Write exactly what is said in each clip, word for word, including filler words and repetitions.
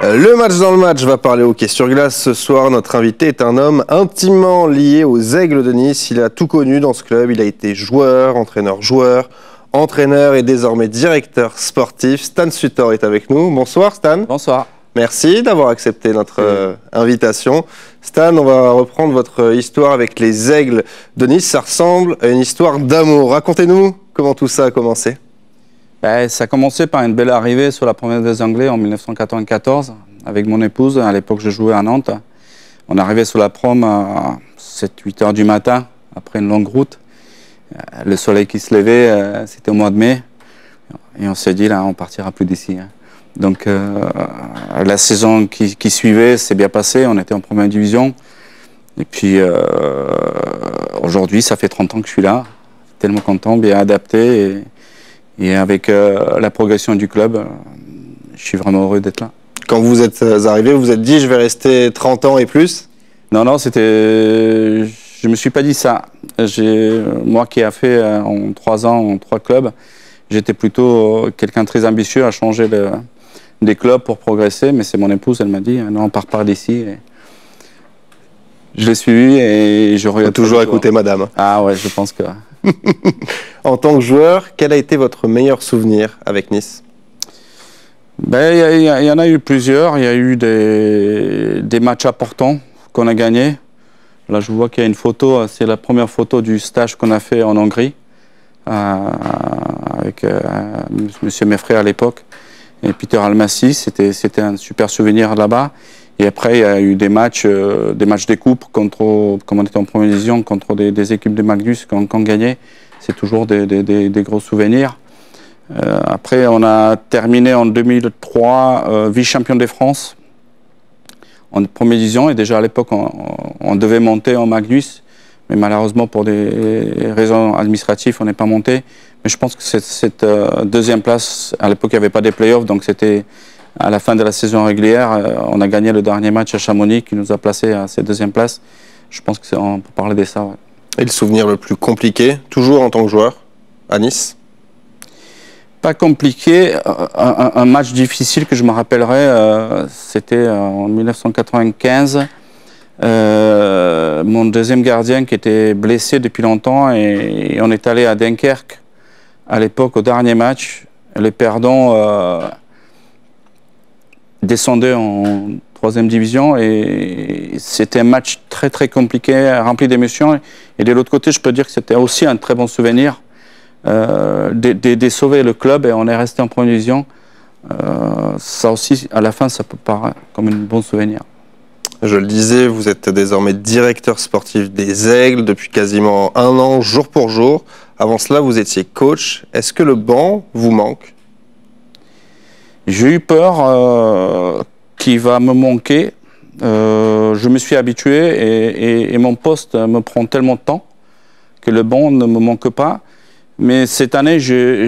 Le match dans le match va parler hockey sur glace. Ce soir, notre invité est un homme intimement lié aux Aigles de Nice. Il a tout connu dans ce club. Il a été joueur, entraîneur-joueur, entraîneur et désormais directeur sportif. Stan Sutor est avec nous. Bonsoir Stan. Bonsoir. Merci d'avoir accepté notre euh, invitation. Stan, on va reprendre votre histoire avec les Aigles de Nice. Ça ressemble à une histoire d'amour. Racontez-nous comment tout ça a commencé. Ben, ça a commencé par une belle arrivée sur la première des Anglais en mille neuf cent quatre-vingt-quatorze avec mon épouse. À l'époque, je jouais à Nantes. On est arrivé sur la prom à sept huit heures du matin, après une longue route. Le soleil qui se levait, c'était au mois de mai. Et on s'est dit, là, on partira plus d'ici. Donc, euh, la saison qui, qui suivait s'est bien passée. On était en première division. Et puis, euh, aujourd'hui, ça fait trente ans que je suis là. Tellement content, bien adapté. Et, Et avec euh, la progression du club, euh, je suis vraiment heureux d'être là. Quand vous êtes arrivé, vous vous êtes dit je vais rester trente ans et plus? Non, non, c'était. Je me suis pas dit ça. Moi qui ai fait euh, en trois ans, en trois clubs, j'étais plutôt quelqu'un de très ambitieux à changer de, des clubs pour progresser. Mais c'est mon épouse, elle m'a dit non, on part par d'ici. Je l'ai suivi et je regarde toujours écouter madame. Ah ouais, je pense que. En tant que joueur, quel a été votre meilleur souvenir avec Nice? Ben, il y, y, y en a eu plusieurs. Il y a eu des, des matchs importants qu'on a gagnés. Là, je vois qu'il y a une photo. C'est la première photo du stage qu'on a fait en Hongrie euh, avec euh, M. Meffrey à l'époque et Peter Almassi. C'était c'était un super souvenir là-bas. Et après, il y a eu des matchs, euh, des matchs de coupe contre, comme on était en première division, contre des, des équipes de Magnus qu'on qu'on gagnait. C'est toujours des, des, des, des gros souvenirs. Euh, après, on a terminé en deux mille trois euh, vice-champion de France en première division. Et déjà à l'époque, on, on devait monter en Magnus. Mais malheureusement, pour des raisons administratives, on n'est pas monté. Mais je pense que cette, cette euh, deuxième place, à l'époque, il n'y avait pas des playoffs, donc c'était... À la fin de la saison régulière, on a gagné le dernier match à Chamonix qui nous a placés à cette deuxième place. Je pense qu'on peut parler de ça. Ouais. Et le souvenir le plus compliqué, toujours en tant que joueur, à Nice? Pas compliqué. Un, un match difficile que je me rappellerai, euh, c'était en mille neuf cent quatre-vingt-quinze. Euh, mon deuxième gardien qui était blessé depuis longtemps et, et on est allé à Dunkerque à l'époque au dernier match. Les perdants... Euh, descendait en troisième division et c'était un match très très compliqué, rempli d'émotions. Et de l'autre côté, je peux dire que c'était aussi un très bon souvenir euh, de, de, de sauver le club et on est resté en première division. Euh, ça aussi, à la fin, ça peut paraître comme un bon souvenir. Je le disais, vous êtes désormais directeur sportif des Aigles depuis quasiment un an, jour pour jour. Avant cela, vous étiez coach. Est-ce que le banc vous manque ? J'ai eu peur euh, qu'il va me manquer. Euh, je me suis habitué et, et, et mon poste me prend tellement de temps que le banc ne me manque pas. Mais cette année, j'ai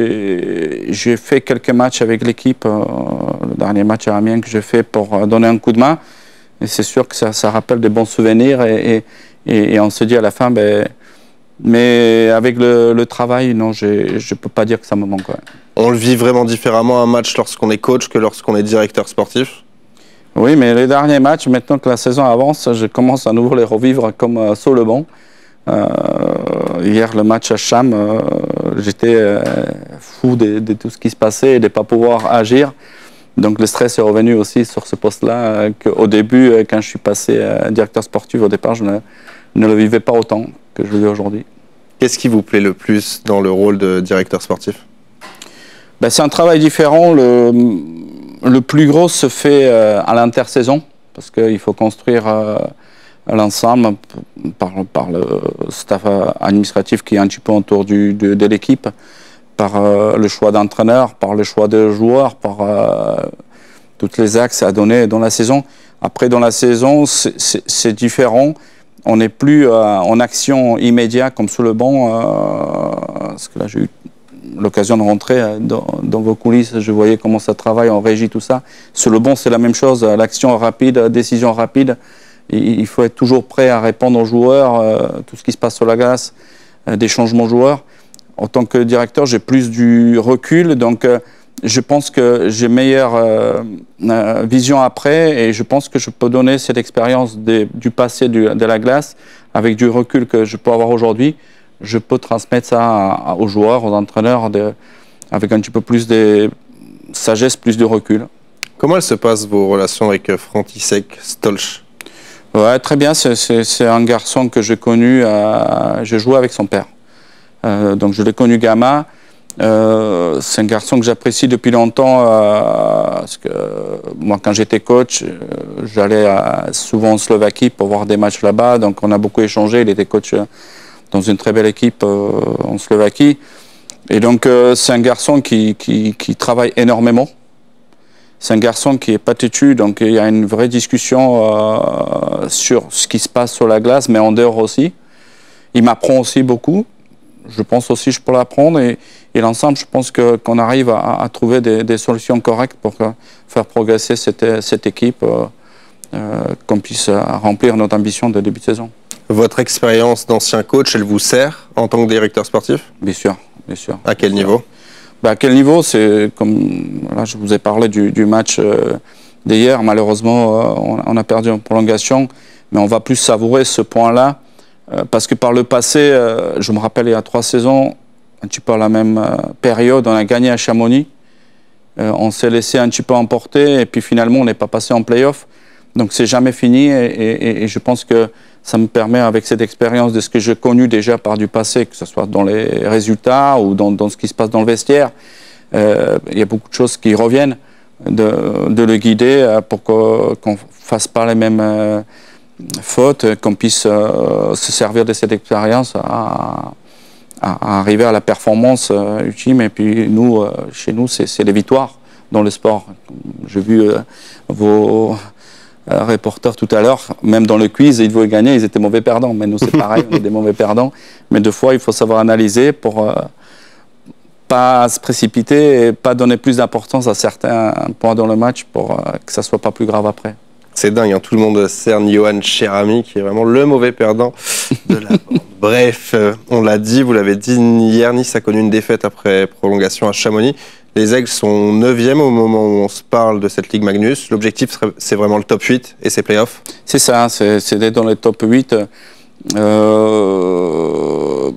fait quelques matchs avec l'équipe. Euh, le dernier match à Amiens que j'ai fait pour donner un coup de main. Et c'est sûr que ça, ça rappelle des bons souvenirs. Et, et, et on se dit à la fin... Ben, mais avec le, le travail, non, je ne peux pas dire que ça me manque. Ouais. On le vit vraiment différemment un match lorsqu'on est coach que lorsqu'on est directeur sportif? Oui, mais les derniers matchs, maintenant que la saison avance, je commence à nouveau les revivre comme euh, sur le banc. Euh, hier, le match à Cham, euh, j'étais euh, fou de, de tout ce qui se passait et de ne pas pouvoir agir. Donc le stress est revenu aussi sur ce poste-là, euh, qu'au début, euh, quand je suis passé euh, directeur sportif, au départ, je ne, ne le vivais pas autant que je le vis aujourd'hui. Qu'est-ce qui vous plaît le plus dans le rôle de directeur sportif? Ben, c'est un travail différent. Le, le plus gros se fait euh, à l'intersaison, parce qu'il faut construire euh, l'ensemble par, par le staff administratif qui est un petit peu autour du, de, de l'équipe, par euh, le choix d'entraîneur, par le choix de joueurs, par euh, tous les axes à donner dans la saison. Après, dans la saison, c'est différent. On n'est plus euh, en action immédiate comme sur le banc, euh, parce que là j'ai eu l'occasion de rentrer dans, dans vos coulisses, je voyais comment ça travaille, on régit tout ça. Sur le banc c'est la même chose, l'action rapide, décision rapide, il faut être toujours prêt à répondre aux joueurs, euh, tout ce qui se passe sur la glace, euh, des changements joueurs. En tant que directeur, j'ai plus du recul, donc euh, je pense que j'ai meilleure euh, euh, vision après et je pense que je peux donner cette expérience du passé du, de la glace avec du recul que je peux avoir aujourd'hui. Je peux transmettre ça à, à, aux joueurs, aux entraîneurs de, avec un petit peu plus de sagesse, plus de recul. Comment elles se passent vos relations avec František Stolch? Ouais, très bien, c'est un garçon que j'ai connu, euh, je jouais avec son père. Euh, donc je l'ai connu gamin. Euh, c'est un garçon que j'apprécie depuis longtemps euh, parce que euh, moi quand j'étais coach euh, j'allais souvent en Slovaquie pour voir des matchs là-bas, donc on a beaucoup échangé. Il était coach euh, dans une très belle équipe euh, en Slovaquie et donc euh, c'est un garçon qui, qui, qui travaille énormément. C'est un garçon qui est pas têtu, donc il y a une vraie discussion euh, sur ce qui se passe sur la glace mais en dehors aussi. Il m'apprend aussi beaucoup. Je pense aussi que je peux l'apprendre et, et l'ensemble, je pense qu'on qu'on arrive à, à trouver des, des solutions correctes pour que, faire progresser cette, cette équipe, euh, euh, qu'on puisse remplir notre ambition de début de saison. Votre expérience d'ancien coach, elle vous sert en tant que directeur sportif? Bien sûr, bien sûr. À quel niveau? Bah, à quel niveau? C'est comme là, je vous ai parlé du, du match euh, d'hier. Malheureusement, euh, on, on a perdu en prolongation, mais on va plus savourer ce point-là. Euh, parce que par le passé, euh, je me rappelle il y a trois saisons, un petit peu à la même euh, période, on a gagné à Chamonix. Euh, on s'est laissé un petit peu emporter et puis finalement on n'est pas passé en play-off. Donc c'est jamais fini et, et, et je pense que ça me permet avec cette expérience de ce que j'ai connu déjà par du passé, que ce soit dans les résultats ou dans, dans ce qui se passe dans le vestiaire. Euh, il y a beaucoup de choses qui reviennent, de, de le guider pour qu'on qu'on fasse pas les mêmes... Euh, faute, qu'on puisse euh, se servir de cette expérience à, à, à arriver à la performance euh, ultime. Et puis nous, euh, chez nous, c'est les victoires dans le sport. J'ai vu euh, vos euh, reporters tout à l'heure, même dans le quiz, ils devaient gagner, ils étaient mauvais perdants. Mais nous, c'est pareil, on est des mauvais perdants. Mais deux fois, il faut savoir analyser pour euh, pas se précipiter et pas donner plus d'importance à certains points dans le match pour euh, que ça soit pas plus grave après. C'est dingue, hein, tout le monde cerne Johan Cherami, qui est vraiment le mauvais perdant de la bande. Bref, euh, on l'a dit, vous l'avez dit, hier, Nice a connu une défaite après prolongation à Chamonix. Les Aigles sont neuvième au moment où on se parle de cette Ligue Magnus. L'objectif, c'est vraiment le top huit et ses playoffs. C'est ça, c'est d'être dans le top huit. Euh,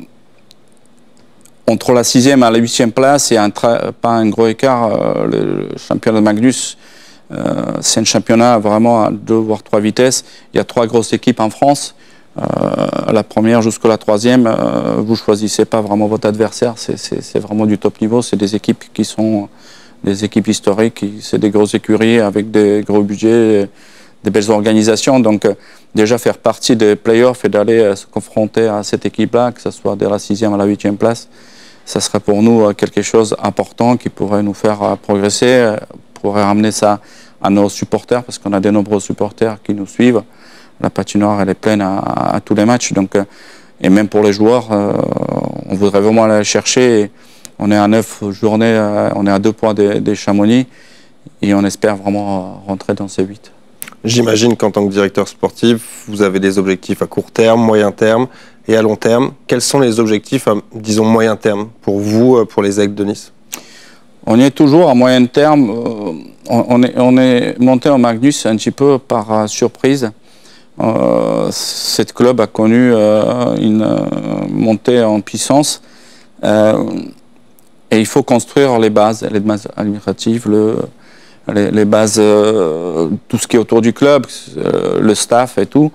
entre la sixième et la huitième place, il n'y a un pas un gros écart. Euh, le championnat de Magnus, Euh, c'est un championnat vraiment à deux voire trois vitesses. Il y a trois grosses équipes en France. Euh, la première jusqu'à la troisième, euh, vous choisissez pas vraiment votre adversaire. C'est vraiment du top niveau. C'est des équipes qui sont des équipes historiques. C'est des grosses écuries avec des gros budgets, des belles organisations. Donc euh, déjà faire partie des playoffs et d'aller euh, se confronter à cette équipe-là, que ce soit de la sixième à la huitième place, ça serait pour nous euh, quelque chose d'important qui pourrait nous faire euh, progresser. Euh, pourrait ramener ça à nos supporters, parce qu'on a de nombreux supporters qui nous suivent. La patinoire, elle est pleine à, à tous les matchs. Donc, euh, et même pour les joueurs, euh, on voudrait vraiment aller chercher. Et on est à neuf journées, euh, on est à deux points des, des Chamonix, et on espère vraiment rentrer dans ces huit. J'imagine qu'en tant que directeur sportif, vous avez des objectifs à court terme, moyen terme et à long terme. Quels sont les objectifs à, disons, moyen terme pour vous, pour les Aigles de Nice? On y est toujours à moyen terme. On est, on est monté en Magnus un petit peu par surprise. Euh, cette club a connu euh, une montée en puissance. Euh, et il faut construire les bases, les bases administratives, le, les, les bases, euh, tout ce qui est autour du club, euh, le staff et tout.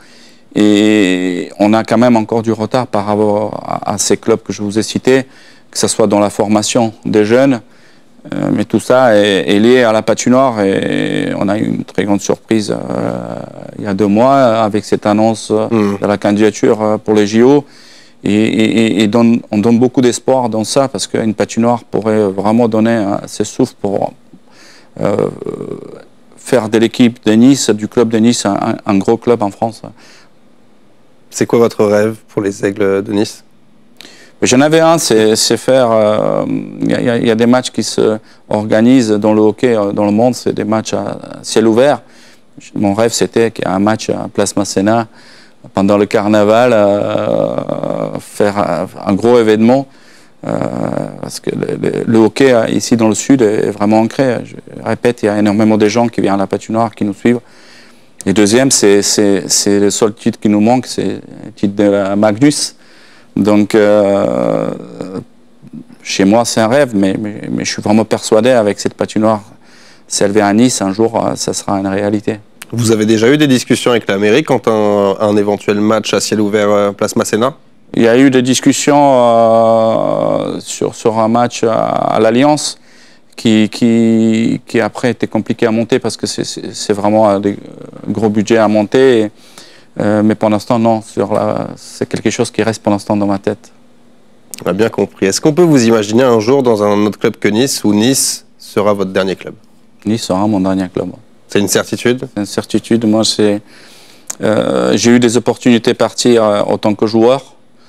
Et on a quand même encore du retard par rapport à, à ces clubs que je vous ai cités, que ce soit dans la formation des jeunes. Euh, mais tout ça est, est lié à la patinoire et on a eu une très grande surprise euh, il y a deux mois avec cette annonce mmh. de la candidature pour les J O. Et, et, et donne, on donne beaucoup d'espoir dans ça parce qu'une patinoire pourrait vraiment donner hein, ses souffles pour euh, faire de l'équipe de Nice, du club de Nice, un, un gros club en France. C'est quoi votre rêve pour les Aigles de Nice? J'en avais un, c'est faire... Il euh, y, y a des matchs qui se organisent dans le hockey, dans le monde, c'est des matchs à ciel ouvert. Mon rêve, c'était qu'il y ait un match à Place Masséna pendant le carnaval, euh, faire un gros événement Euh, parce que le, le, le hockey ici dans le sud est vraiment ancré. Je répète, il y a énormément de gens qui viennent à la patinoire, qui nous suivent. Et deuxième, c'est le seul titre qui nous manque, c'est le titre de la Magnus. Donc, euh, chez moi, c'est un rêve, mais, mais, mais je suis vraiment persuadé avec cette patinoire s'élever à Nice, un jour, ça sera une réalité. Vous avez déjà eu des discussions avec la mairie quant à un, un éventuel match à ciel ouvert euh, place Masséna? Il y a eu des discussions euh, sur, sur un match à, à l'Alliance qui, qui, qui après était compliqué à monter parce que c'est vraiment un des gros budgets à monter. Et, euh, mais pour l'instant, non. C'est quelque chose qui reste pour l'instant dans ma tête. On a bien compris. Est-ce qu'on peut vous imaginer un jour dans un autre club que Nice, ou Nice sera votre dernier club? Nice sera mon dernier club. C'est une certitude? C'est une certitude. Moi, euh, j'ai eu des opportunités de partir euh, en tant que joueur.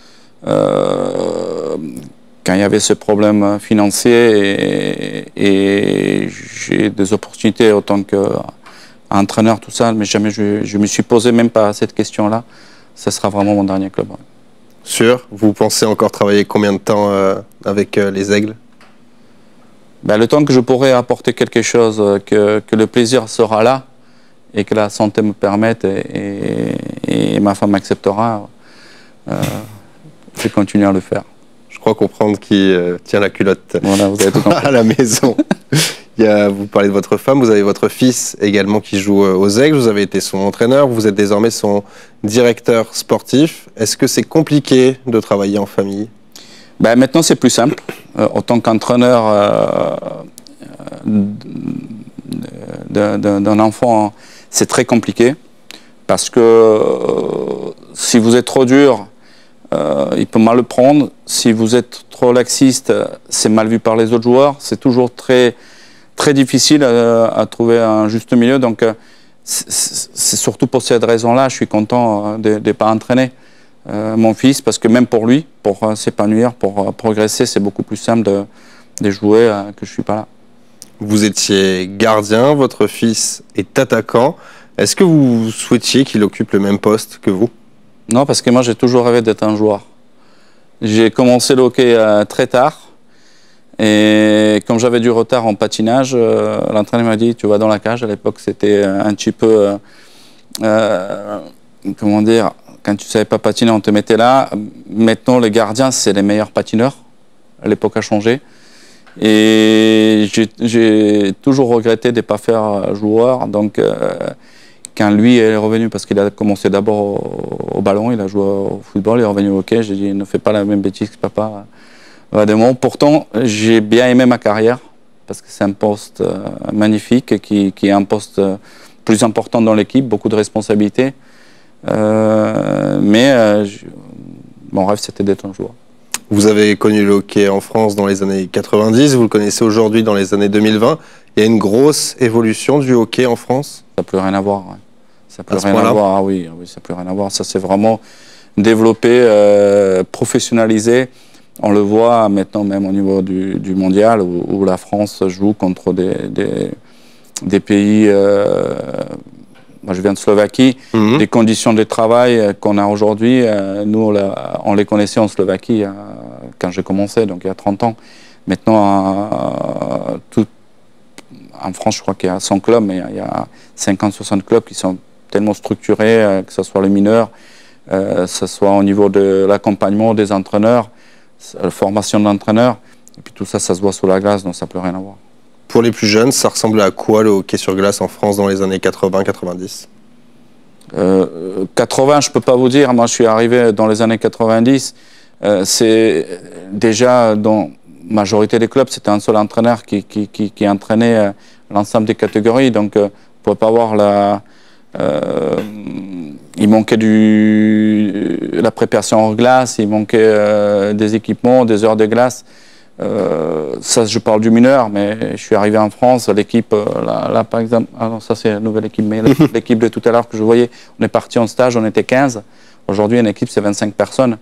Euh, quand il y avait ce problème financier, et, et j'ai des opportunités en tant qu'entraîneur, tout ça, mais jamais je, je me suis posé même pas cette question-là. Ce sera vraiment mon dernier club. Ouais. Sûr? Vous pensez encore travailler combien de temps euh, avec euh, les Aigles? Ben, le temps que je pourrai apporter quelque chose, que, que le plaisir sera là et que la santé me permette et, et, et ma femme acceptera, euh, je vais continuer à le faire. Je crois comprendre qui euh, tient la culotte voilà, vous avez tout à la maison. Il y a, vous parlez de votre femme, vous avez votre fils également qui joue aux Aigles, vous avez été son entraîneur, vous êtes désormais son directeur sportif. Est-ce que c'est compliqué de travailler en famille? Ben, maintenant, c'est plus simple. Euh, en tant qu'entraîneur euh, d'un enfant, c'est très compliqué parce que euh, si vous êtes trop dur, euh, il peut mal le prendre. Si vous êtes trop laxiste, c'est mal vu par les autres joueurs. C'est toujours très, très difficile à, à trouver un juste milieu. Donc, euh, c'est surtout pour cette raison-là, je suis content de ne pas entraîner. Euh, mon fils, parce que même pour lui, pour euh, s'épanouir, pour euh, progresser, c'est beaucoup plus simple de, de jouer euh, que je ne suis pas là. Vous étiez gardien, votre fils est attaquant. Est-ce que vous souhaitiez qu'il occupe le même poste que vous? Non, parce que moi j'ai toujours rêvé d'être un joueur. J'ai commencé le hockey euh, très tard, et comme j'avais du retard en patinage, euh, l'entraîneur m'a dit tu vas dans la cage. À l'époque c'était un petit peu, euh, euh, comment dire, quand tu ne savais pas patiner, on te mettait là. Maintenant, les gardiens, c'est les meilleurs patineurs. L'époque a changé. Et j'ai toujours regretté de ne pas faire joueur. Donc, euh, quand lui est revenu, parce qu'il a commencé d'abord au, au ballon, il a joué au football, il est revenu au hockey, j'ai dit ne fais pas la même bêtise que papa. Euh, Pourtant, j'ai bien aimé ma carrière, parce que c'est un poste euh, magnifique, qui, qui est un poste euh, plus important dans l'équipe, beaucoup de responsabilités. Euh, mais euh, je, mon rêve, c'était d'être un joueur. Vous avez connu le hockey en France dans les années quatre-vingt-dix, vous le connaissez aujourd'hui dans les années deux mille vingt. Il y a une grosse évolution du hockey en France? Ça n'a plus rien à voir. Ouais. Ça n'a plus rien à voir. Ah oui, oui, ça n'a plus rien à voir. Ça s'est vraiment développé, euh, professionnalisé. On le voit maintenant même au niveau du, du mondial où, où la France joue contre des, des, des pays... Euh, moi, je viens de Slovaquie. Mmh. Les conditions de travail qu'on a aujourd'hui, euh, nous, on, la, on les connaissait en Slovaquie euh, quand j'ai commencé, donc il y a trente ans. Maintenant, euh, tout, en France, je crois qu'il y a cent clubs, mais il y a cinquante soixante clubs qui sont tellement structurés, euh, que ce soit les mineurs, euh, que ce soit au niveau de l'accompagnement des entraîneurs, la formation d'entraîneurs, et puis tout ça, ça se voit sur la glace, donc ça n'a plus rien à voir. Pour les plus jeunes, ça ressemblait à quoi le hockey sur glace en France dans les années quatre-vingt quatre-vingt-dix? euh, quatre-vingts, je ne peux pas vous dire. Moi, je suis arrivé dans les années quatre-vingt-dix. Euh, c'est déjà dans la majorité des clubs, c'était un seul entraîneur qui, qui, qui, qui entraînait euh, l'ensemble des catégories. Donc, euh, on ne pouvait pas avoir la... Euh, il manquait du, la préparation hors glace, il manquait euh, des équipements, des heures de glace. Euh, ça, je parle du mineur, mais je suis arrivé en France, l'équipe, là, là par exemple, ah non, ça c'est la nouvelle équipe, mais l'équipe de tout à l'heure que je voyais, on est parti en stage, on était quinze. Aujourd'hui, une équipe, c'est vingt-cinq personnes.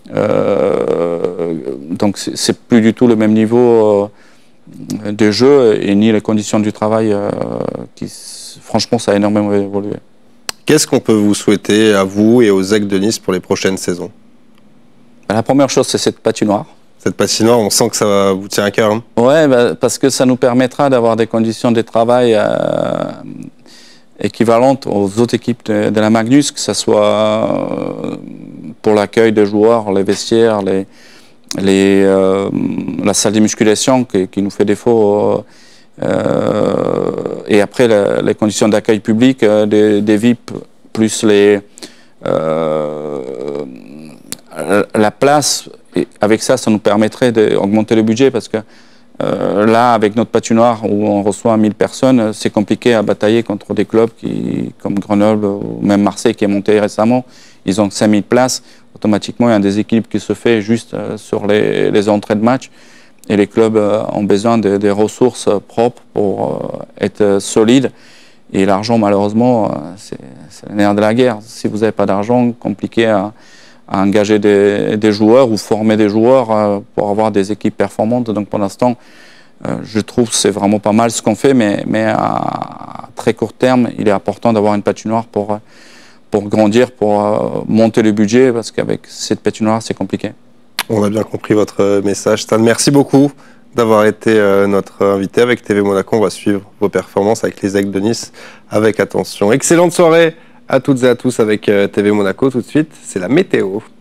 Euh, donc, c'est plus du tout le même niveau euh, de jeu et ni les conditions du travail. Euh, qui, franchement, ça a énormément évolué. Qu'est-ce qu'on peut vous souhaiter à vous et aux Aigles de Nice pour les prochaines saisons? La première chose, c'est cette patinoire. Cette patinoire, on sent que ça va vous tient à cœur. Hein. Ouais, bah, parce que ça nous permettra d'avoir des conditions de travail euh, équivalentes aux autres équipes de, de la Magnus, que ce soit euh, pour l'accueil des joueurs, les vestiaires, les, les, euh, la salle de musculation qui, qui nous fait défaut, euh, et après la, les conditions d'accueil public euh, des, des V I P, plus les, euh, la place. Et avec ça, ça nous permettrait d'augmenter le budget parce que euh, là, avec notre patinoire où on reçoit mille personnes, c'est compliqué à batailler contre des clubs qui, comme Grenoble ou même Marseille qui est monté récemment. Ils ont cinq mille places. Automatiquement, il y a un déséquilibre qui se fait juste euh, sur les, les entrées de match. Et les clubs euh, ont besoin de, des ressources propres pour euh, être solides. Et l'argent, malheureusement, c'est le nerf de la guerre. Si vous n'avez pas d'argent, compliqué à à engager des, des joueurs ou former des joueurs euh, pour avoir des équipes performantes. Donc pour l'instant, euh, je trouve que c'est vraiment pas mal ce qu'on fait, mais, mais à très court terme, il est important d'avoir une patinoire pour, pour grandir, pour euh, monter le budget, parce qu'avec cette patinoire, c'est compliqué. On a bien compris votre message, Stan. Merci beaucoup d'avoir été euh, notre invité avec T V Monaco. On va suivre vos performances avec les Aigles de Nice avec attention. Excellente soirée à toutes et à tous avec T V Monaco. Tout de suite, c'est la météo.